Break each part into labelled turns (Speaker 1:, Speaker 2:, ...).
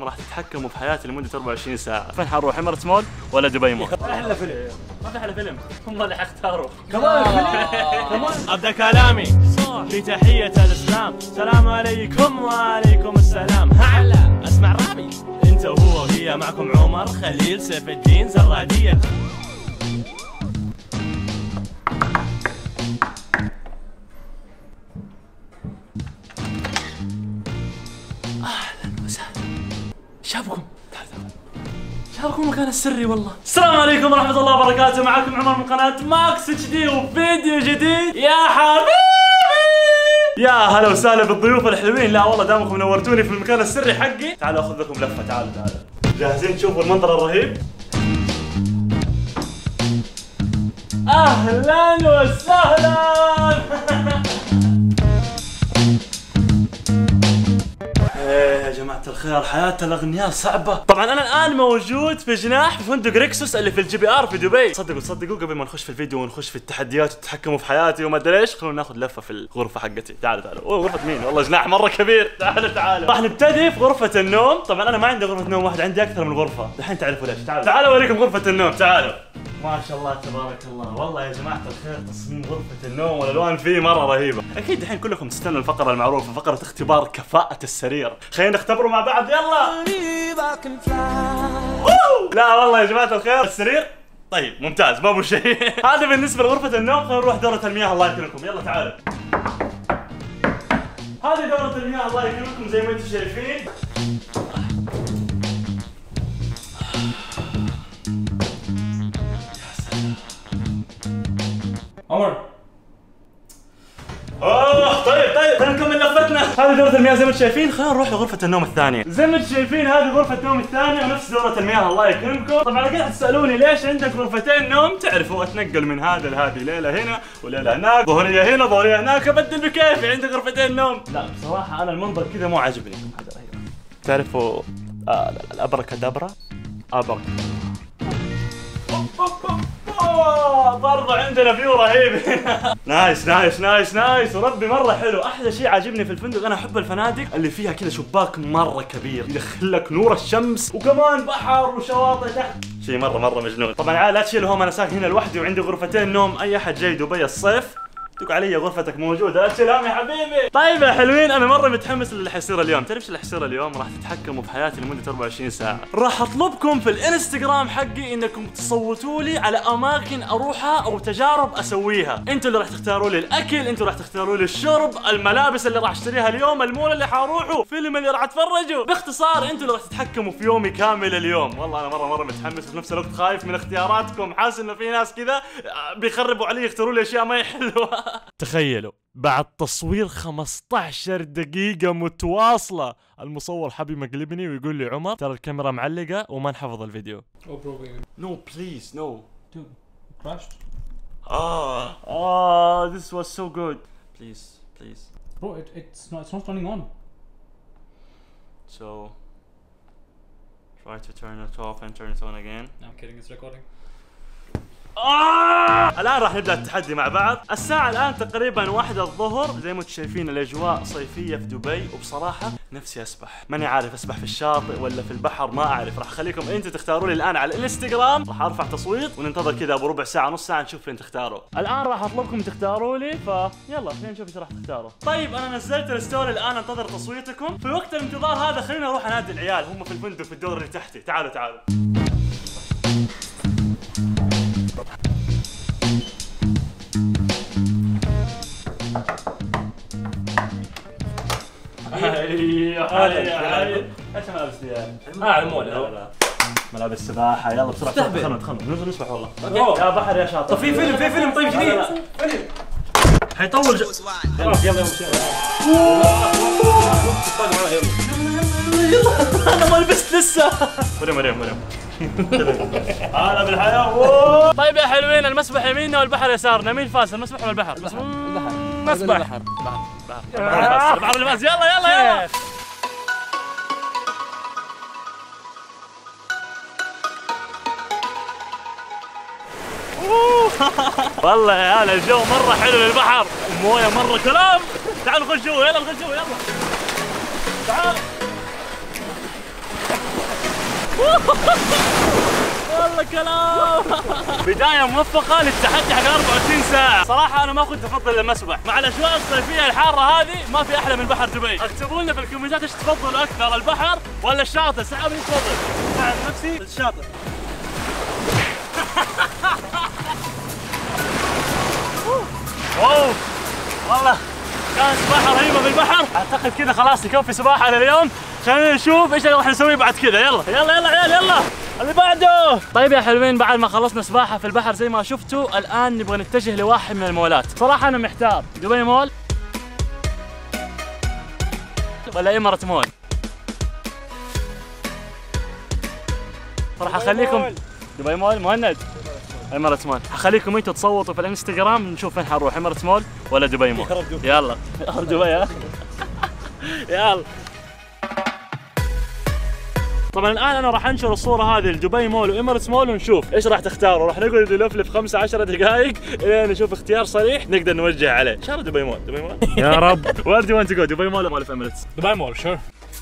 Speaker 1: راح تتحكموا في حياتي لمدة 24 ساعة. فين حنروح؟ إمارات مول ولا دبي مول؟
Speaker 2: احلى فيلم.
Speaker 1: ما في أحلى فيلم، هم اللي حيختاروا.
Speaker 2: كمان كمان.
Speaker 3: أبدأ كلامي بتحية الإسلام، السلام عليكم وعليكم السلام. هلا أسمع رابي، أنت وهو وهي، معكم عمر خليل سيف الدين زرادية.
Speaker 1: أهلا وسهلا شابكم، شابكم المكان السري والله. السلام عليكم ورحمة الله وبركاته، معكم عمر من قناة ماكس اتش دي وفيديو جديد يا حبيبي. يا هلا وسهلا بالضيوف الحلوين. لا والله دامكم نورتوني في المكان السري حقي. تعالوا اخذ لكم لفة، تعالوا جاهزين تشوفوا المنظر الرهيب؟ اهلا وسهلا. ايه يا جماعة الخير، حياة الأغنياء صعبة. طبعا أنا الآن موجود في جناح في فندق ريكسوس اللي في الجي بي آر في دبي. صدقوا قبل ما نخش في الفيديو ونخش في التحديات وتتحكموا في حياتي وما أدري إيش، خلونا ناخذ لفة في الغرفة حقتي. تعالوا أوه غرفة مين؟ والله جناح مرة كبير. تعالوا راح نبتدي في غرفة النوم. طبعا أنا ما عندي غرفة نوم واحدة، عندي أكثر من غرفة. الحين تعرفوا ليش. تعالوا أوريكم غرفة النوم. تعالوا. ما شاء الله تبارك الله، والله يا جماعة الخير تصميم غرفة النوم والألوان فيه مرة رهيبة. أكيد الحين كلكم تستنوا الفقرة المعروفة، فقرة اختبار كفاءة السرير. خلينا نختبره مع بعض، يلا. لا والله يا جماعة الخير السرير طيب ممتاز، ما ابو شيء. هذا بالنسبة لغرفة النوم. خلينا نروح دورة المياه الله يكرمكم، يلا تعالوا. هذه دورة المياه الله يكرمكم زي ما انتم شايفين.
Speaker 2: عمر.
Speaker 1: طيب خلينا نكمل لفتنا. هذه دورة المياه زي ما انتم شايفين. خلينا نروح لغرفة النوم الثانية. زي ما انتم شايفين هذه غرفة النوم الثانية ونفس دورة المياه الله يكرمكم. طبعا قاعد تسألوني ليش عندك غرفتين نوم؟ تعرفوا اتنقل من هذا لهذه، ليلة هنا وليلة هناك، ظهرية هنا ظهرية هناك، ابدل بكيفي. عندي غرفتين نوم. لا بصراحة انا المنظر كذا مو عاجبني. هذا رهيب. تعرفوا الابركادابرا؟ برضه عندنا فيو رهيب. نايس وربي مرة حلو. أحلى شيء عاجبني في الفندق، أنا أحب الفنادق اللي فيها كذا شباك مرة كبير يدخل لك نور الشمس وكمان بحر وشواطئ تحت. شيء مرة مجنون. طبعا لا تشيلوا هم، أنا ساكن هنا لوحدي وعندي غرفتين نوم. أي أحد جاي دبي الصيف دق علي غرفتك موجودة، لا تشيلهم يا حبيبي. طيب يا حلوين، أنا مرة متحمس للي حيصير اليوم. تعرف ايش اللي حيصير اليوم؟ راح تتحكموا في حياتي لمدة 24 ساعة. راح أطلبكم في الانستغرام حقي إنكم تصوتوا لي على أماكن أروحها أو تجارب أسويها. أنتوا اللي راح تختاروا لي الأكل، أنتوا راح تختاروا لي الشرب، الملابس اللي راح أشتريها اليوم، المول اللي حروحه، فيلم اللي راح أتفرجه. باختصار أنتوا اللي راح تتحكموا في يومي كامل اليوم. والله أنا مرة متحمس وفي نفس الوقت خايف من اختياراتكم. حاسس إنه في ناس كذا بيخربوا علي، يختاروا لي أشياء ما هي حلوة. تخيلوا بعد تصوير 15 دقيقة متواصلة المصور حبي مقلبني ويقول لي عمر ترى الكاميرا معلقة وما نحفظ الفيديو.
Speaker 3: No please no.
Speaker 2: Dude, crashed.
Speaker 1: This was so good. Please.
Speaker 2: Bro, it's not turning on.
Speaker 1: So try to turn it off and turn it on again.
Speaker 2: No, I'm kidding, it's recording.
Speaker 1: الآن راح نبدأ التحدي مع بعض. الساعة الآن تقريبا 1 الظهر. زي ما انتم شايفين الأجواء صيفية في دبي، وبصراحة نفسي أسبح. ماني عارف أسبح في الشاطئ ولا في البحر، ما أعرف. راح أخليكم أنتوا تختاروا لي الآن على الانستغرام. راح أرفع تصويت وننتظر كذا بربع ساعة نص ساعة نشوف فين تختاروا. الآن راح أطلبكم تختاروا لي، فيلا خلينا نشوف ايش راح تختاروا. طيب أنا نزلت الستوري الآن، انتظر تصويتكم. في وقت الانتظار هذا خلينا نروح أنادي العيال، هم في الفندق في الدور اللي تحتي. تعالوا هاي ايش ملابس دي يعني؟
Speaker 3: على المول.
Speaker 1: ملابس سباحة. يلا بسرعة خلنا ننزل نسبح والله.
Speaker 3: أوكي.
Speaker 1: يا بحر يا شاطئ.
Speaker 3: طب في فيلم طيب جديد.
Speaker 1: فيلم حيطول
Speaker 2: يلا
Speaker 1: انا ما لبست لسه. مريم هلا بالحياة. طيب يا حلوين، المسبح يميننا والبحر يسارنا، مين فاز المسبح ولا البحر؟ مسبح. البحر اللي فاز. يلا والله يا عيال الجو مرة حلو للبحر، المويه مرة كلام. تعالوا نخش جوا، يلا نخش جوا، يلا تعال.
Speaker 3: والله كلام. بداية موفقة للتحدي حق 24 ساعة. صراحة أنا ما كنت أفضل المسبح، مع الأجواء الصيفية الحارة هذه ما في أحلى من بحر دبي. اكتبوا لنا في الكومنتات إيش تفضلوا أكثر، البحر ولا الشاطئ؟ سحاب إيش تفضل؟ عن نفسي الشاطئ. واو والله كانت سباحة رهيبة في البحر. أعتقد كذا خلاص يكفي سباحة لليوم. خلينا نشوف ايش اللي راح نسوي بعد كذا. يلا يلا يلا عيال يلا اللي بعده. طيب يا حلوين، بعد ما خلصنا سباحة في البحر زي ما شفتوا، الآن نبغى نتجه لواحد من المولات. صراحة أنا محتار، دبي مول ولا إمارات مول؟ صراحة خليكم دبي مول. مهند إمارات مول. حخليكم انتوا تصوتوا في الانستغرام نشوف فين حنروح، إمارات مول ولا دبي مول. يلا دبي ها. يلا. طبعا الان انا راح انشر الصوره هذه لدبي مول وإمارات مول ونشوف ايش راح تختاروا. راح نقعد نلفلف 15 دقائق الين نشوف اختيار صريح نقدر نوجه عليه. ان شاء الله دبي مول. دبي مول يا رب. Where do you want to go? دبي مول ولا في إمارات؟
Speaker 2: Dubai Mall, sure.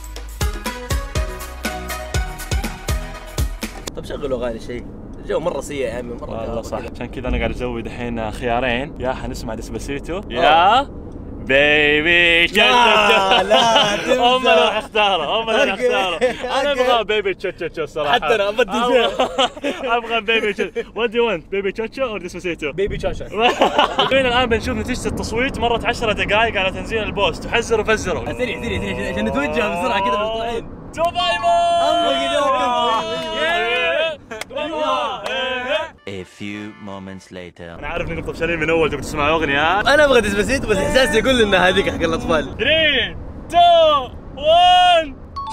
Speaker 4: طب شغلوا اغاني شيء، الجو مره سيء يا عمي مره.
Speaker 3: والله صح، عشان كذا انا قاعد اسوي دحين خيارين، يا حنسمع ديسباسيتو يا بيبي
Speaker 4: لا لا
Speaker 3: هم اللي راح اختاروا، هم اللي راح اختاروا. انا ابغى بيبي تشو الصراحه.
Speaker 4: حتى انا ابدي فيها.
Speaker 3: ابغى بيبي تشو. وات دو يو بيبي تشو او ديسباسيتو؟
Speaker 2: Baby Chacha.
Speaker 3: الان بنشوف نتيجه التصويت. مرت 10 دقائق على تنزيل البوست. تحذروا فزروا.
Speaker 4: سريع سريع سريع عشان نتوجه بسرعه كذا مقطوعين.
Speaker 3: دبي مول.
Speaker 5: A few moments later.
Speaker 3: انا عارف انكم طفشانين من اول تبغوا تسمعوا اغنيه.
Speaker 4: انا ابغى ديسباسيتو بس احساسي يقول لي ان هذيك حق الاطفال.
Speaker 3: 3 2 1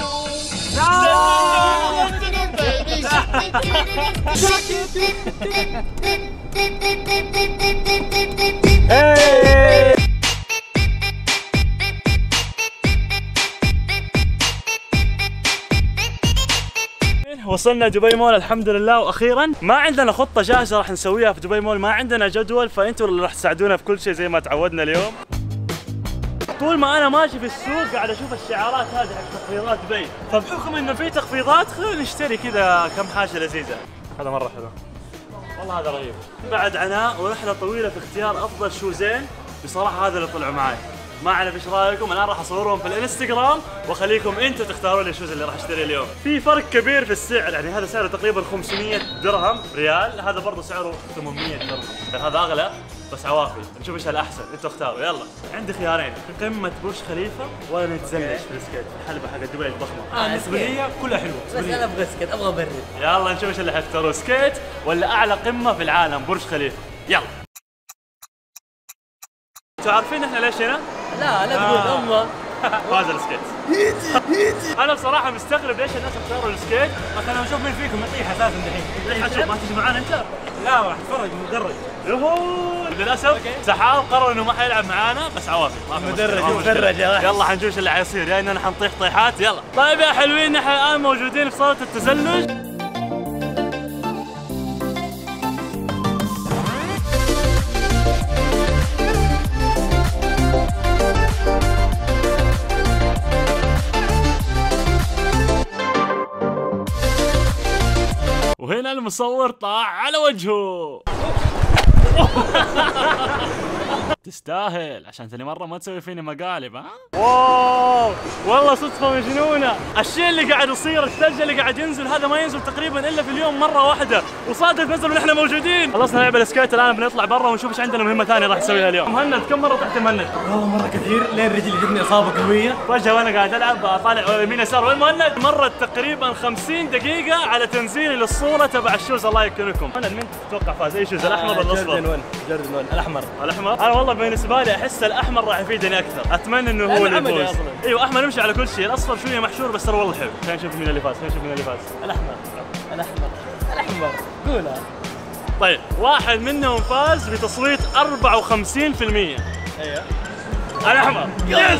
Speaker 3: وصلنا دبي مول الحمد لله واخيرا. ما عندنا خطه جاهزه راح نسويها في دبي مول، ما عندنا جدول، فانتوا اللي راح تساعدونا في كل شيء زي ما تعودنا اليوم. طول ما انا ماشي في السوق قاعد اشوف الشعارات هذه حق تخفيضات دبي، فبحكم انه في تخفيضات خلينا نشتري كذا كم حاجه لذيذه. هذا مره حلو والله، هذا رهيب. بعد عناء ورحله طويله في اختيار افضل شوزين، بصراحه هذا اللي طلعوا معي. ما اعرف ايش رايكم، الان راح اصورهم في الانستغرام واخليكم انتم تختاروا لي الشوز اللي راح اشتريه اليوم. في فرق كبير في السعر، يعني هذا سعره تقريبا 500 درهم ريال، هذا برضه سعره 800 درهم، يعني هذا اغلى بس عوافي. نشوف ايش الاحسن، انتم اختاروا. يلا عندي خيارين، قمه برج خليفه ولا نتزلج في السكيت في الحلبه حق دبي الضخمه.
Speaker 2: بالنسبة لي كلها حلوة.
Speaker 4: بس انا ابغى سكت، ابغى ابرد.
Speaker 3: يلا نشوف ايش اللي حيختاروا، سكيت ولا اعلى قمه في العالم برج خليفه. يلا. انتوا عارفين احنا ليش هنا؟
Speaker 4: لا لا تقول امه.
Speaker 3: فاز السكيت. انا بصراحه مستغرب ليش الناس اختاروا السكيت.
Speaker 2: بس انا اشوف مين فيكم يطيح اساسا دحين.
Speaker 3: ليش حتشوف ما تيجي معانا انت؟
Speaker 2: لا راح اتفرج مدرج.
Speaker 3: يوهو للاسف سحاب قرر انه ما حيلعب معانا، بس عوافي ما في
Speaker 4: مدرج
Speaker 3: مشكلة.
Speaker 4: مدرج يا واحد.
Speaker 3: يلا حنشوف ايش اللي حيصير، يا اننا حنطيح طيحات. يلا طيب يا حلوين، نحن الان موجودين في صاله التزلج. وهنا المصور طاح على وجهه. تستاهل عشان ثاني مرة ما تسوي فيني مقالب. ها؟ واو والله صدفة مجنونة. الشيء اللي قاعد يصير، الثلج اللي قاعد ينزل هذا ما ينزل تقريبا الا في اليوم مرة واحدة، وصادف نزل ونحن موجودين. خلصنا لعب السكيت، الان بنطلع برا ونشوف ايش عندنا مهمة ثانية راح نسويها اليوم. مهند كم مرة طحت مهند؟
Speaker 4: والله مره كثير، لين رجلي جتني اصابه قويه.
Speaker 3: فجأة وانا قاعد العب طالع يمين يسار. وين مهند؟ مرت تقريبا 50 دقيقة على تنزيلي للصورة تبع الشوز. الله يكرمكم. مهند مين تتوقع فاز؟ اي شوز، الاحمر ولا الاصفر؟
Speaker 4: جوردن 1 الاحمر.
Speaker 3: الاحمر؟ انا والله بالنسبه لي احس الاحمر راح يفيدني اكثر، اتمنى انه هو اللي يفوز. ايوه احمر يمشي على كل شيء، الاصفر شويه محشور بس ترى والله حلو. خلينا نشوف مين اللي فاز، خلينا نشوف مين اللي فاز.
Speaker 4: الاحمر الاحمر الاحمر قولها.
Speaker 3: طيب واحد منهم فاز بتصويت 54%.
Speaker 4: ايوه
Speaker 3: الاحمر.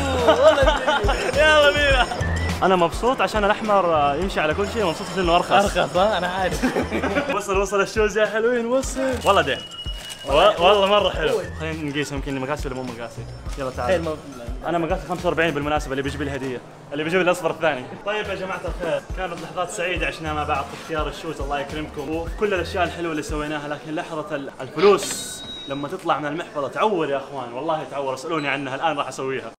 Speaker 3: يلا بينا. انا مبسوط عشان الاحمر يمشي على كل شيء، مبسوط انه ارخص.
Speaker 4: ارخص ها انا عارف.
Speaker 3: وصل الشوز يا حلوين، وصل والله ده. والله مره حلو. خلينا نقيس يمكن مقاسي ولا مو مقاسي. يلا تعال. انا مقاسي 45 بالمناسبه، اللي بيجيب لي هديه، اللي بيجيب لي الاصفر الثاني. طيب يا جماعه الخير، كانت لحظات سعيده عشناها مع بعض في اختيار الشوز، الله يكرمكم، وفي كل الاشياء الحلوه اللي سويناها، لكن لحظه الفلوس لما تطلع من المحفظه تعور يا اخوان، والله تعور، اسالوني عنها الان راح اسويها.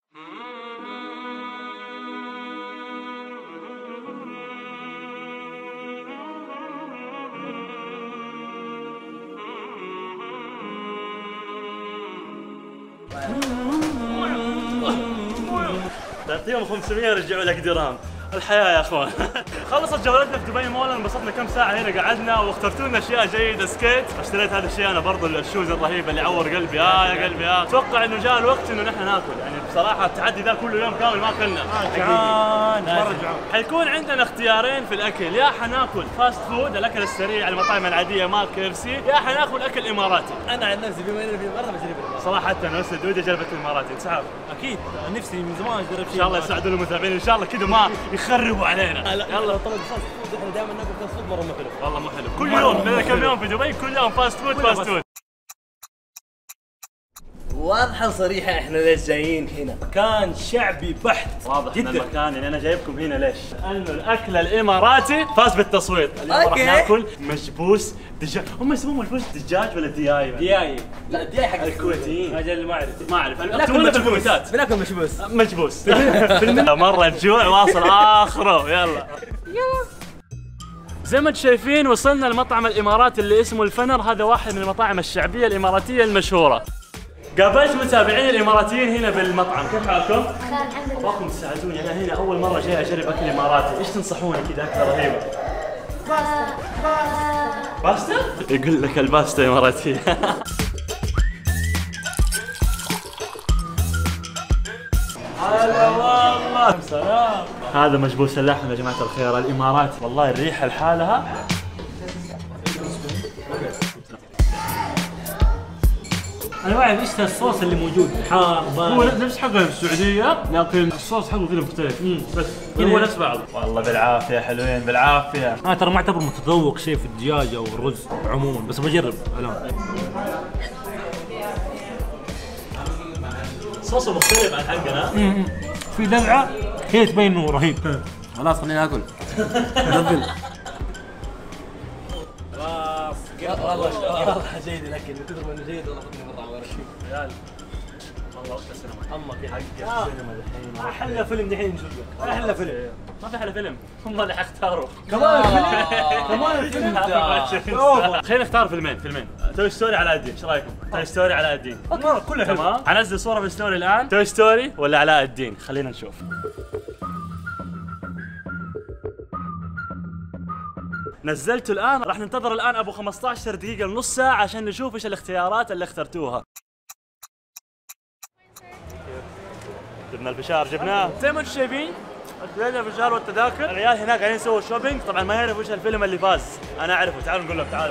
Speaker 3: تعطيهم 500 يرجعوا لك درهم. الحياة يا اخوان. خلصت جولتنا في دبي مول، انبسطنا كم ساعة هنا قعدنا واخترتوا لنا اشياء جيدة، سكيت، اشتريت هذا الشيء انا برضو، الشوز الرهيبة اللي عور قلبي، يا قلبي اتوقع انه جاء الوقت انه نحن ناكل، يعني بصراحة التحدي ذا كله يوم كامل ما اكلنا.
Speaker 2: جعان مرة جعان.
Speaker 3: حيكون عندنا اختيارين في الاكل، يا حناكل فاست فود الاكل السريع المطاعم العادية مال KFC، يا حناكل اكل اماراتي.
Speaker 4: انا عن نفسي بما اني في مرة بجرب
Speaker 3: صراحة انا بس دودي جربت الاماراتي، انسحب.
Speaker 2: اكيد نفسي من زمان اجرب شيء.
Speaker 3: ان شاء الله يساعدون المتابعين، ان شاء الله كذا ما يخربوا علينا.
Speaker 4: يلا طلب فاست فود، احنا دائما ناكل فاست فود مرة مو حلو.
Speaker 3: والله مو حلو، كل يوم لنا كم يوم في دبي كل يوم فاست فود فاست فود.
Speaker 4: واضحة صريحة احنا ليش جايين هنا؟
Speaker 2: مكان شعبي بحت
Speaker 3: واضح
Speaker 2: جدا.
Speaker 3: ان المكان اللي انا جايبكم هنا ليش؟ لانه الاكل الاماراتي فاز بالتصويت، اليوم راح
Speaker 4: أوكي.
Speaker 3: ناكل مشبوس دجاج، هم يسموه مشبوس دجاج ولا دياي؟
Speaker 2: دياي.
Speaker 4: لا دي حق
Speaker 3: الكويتيين.
Speaker 2: اجل اللي ما اعرف.
Speaker 3: ما اعرف،
Speaker 4: بناكل
Speaker 3: اكتبوا لنا في
Speaker 4: مشبوس،
Speaker 3: الكومنتات.
Speaker 4: بناكل مشبوس.
Speaker 3: مجبوس. مرة الجوع واصل اخره، يلا. زي ما انتم شايفين وصلنا المطعم الاماراتي اللي اسمه الفنر، هذا واحد من المطاعم الشعبية الاماراتية المشهورة. قابلت متابعين الاماراتيين هنا بالمطعم، كيف حالكم؟ ابغاكم تساعدوني، انا هنا اول مرة جاي اجرب اكل اماراتي، ايش تنصحوني كذا اكلة رهيبة؟ باستا؟ يقول لك الباستا اماراتية. هلا والله سلام. هذا مجبوس اللحم يا جماعة الخير الاماراتي، والله الريحة لحالها.
Speaker 2: انا ما اعرف ايش الصوص اللي موجود، حار
Speaker 3: هو نفس حقه في السعودية، لكن الصوص حقه كذا مختلف، بس هو نفس بعض. والله بالعافية حلوين بالعافية.
Speaker 2: انا ترى ما اعتبر متذوق شيء في الدجاج او الرز عموما، بس بجرب الان.
Speaker 3: صوصه مختلف عن حقنا.
Speaker 2: في دلعه هي تبين انه رهيب.
Speaker 4: خلاص خلينا ناكل. والله جيد الاكل، من كثر ما انه جيد والله خذني مطعم ولا شيء.
Speaker 3: ريال والله وقت السينما، اما في حق السينما الحين
Speaker 2: احلى فيلم دحين نشوفه، احلى فيلم.
Speaker 3: ما في احلى فيلم، هم اللي حيختاروا.
Speaker 2: كمان فيلم
Speaker 3: خلينا نختار فيلمين. توي ستوري على الدين، ايش رايكم؟ توي ستوري على الدين.
Speaker 2: كله حلو.
Speaker 3: تمام، حنزل صورة في الستوري الان، توي ستوري ولا علاء الدين؟ خلينا نشوف. نزلته الان، راح ننتظر الان ابو 15 دقيقة لنص ساعة عشان نشوف ايش الاختيارات اللي اخترتوها. جبنا الفشار، جبناه زي ما انتم شايفين، اشترينا الفشار والتذاكر، العيال هناك قاعدين يسووا شوبينج، طبعا ما يعرفوا ايش الفيلم اللي فاز، انا اعرفه، تعالوا نقول لهم تعالوا.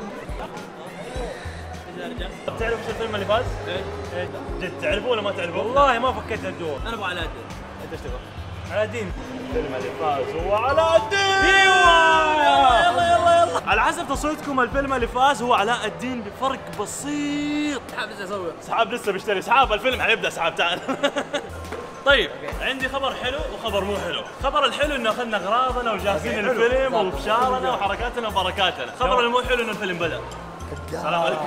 Speaker 3: تعرفوا ايش الفيلم اللي فاز؟ ايش؟ جد تعرفوا ولا ما تعرفوا؟
Speaker 2: والله ما فكيت الدور.
Speaker 4: انا ابغى علاء الدين.
Speaker 3: انت ايش تبغى؟
Speaker 2: علاء الدين.
Speaker 3: الفيلم اللي فاز هو علاء الدين. يلا على حسب تصويتكم الفيلم اللي فاز هو علاء الدين بفرق بسيط.
Speaker 4: سحاب لسه اسوي.
Speaker 3: سحاب لسه بيشتري، سحاب الفيلم حيبدا، سحاب تعال. طيب عندي خبر حلو وخبر مو حلو. خبر الحلو انه اخذنا اغراضنا وجاهزين الفيلم وبشارنا وحركاتنا وبركاتنا. الخبر المو حلو انه الفيلم بدا. السلام عليكم.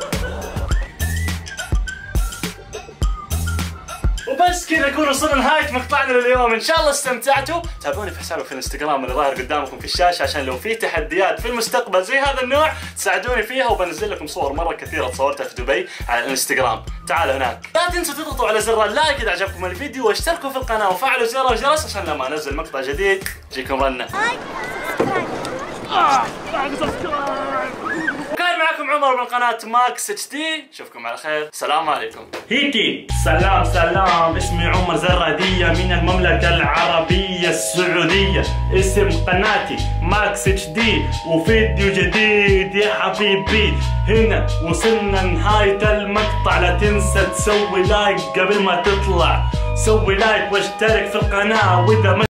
Speaker 3: وبس كذا نكون وصلنا لنهاية مقطعنا لليوم، ان شاء الله استمتعتوا. تابعوني في حسابي في الانستغرام اللي ظاهر قدامكم في الشاشة، عشان لو في تحديات في المستقبل زي هذا النوع تساعدوني فيها، وبنزل لكم صور مرة كثيرة تصورتها في دبي على الانستغرام، تعالوا هناك. لا تنسوا تضغطوا على زر اللايك اذا عجبكم الفيديو، واشتركوا في القناة وفعلوا زر الجرس عشان لما انزل مقطع جديد تجيكم رنة. كان معكم عمر من قناة ماكس HD، اشوفكم على خير، السلام عليكم. هيكي سلام، اسمي عمر زرادية من المملكة العربية السعودية، اسم قناتي ماكس HD، وفيديو جديد يا حبيبي. هنا وصلنا نهاية المقطع، لا تنسى تسوي لايك قبل ما تطلع، سوي لايك واشترك في القناة، واذا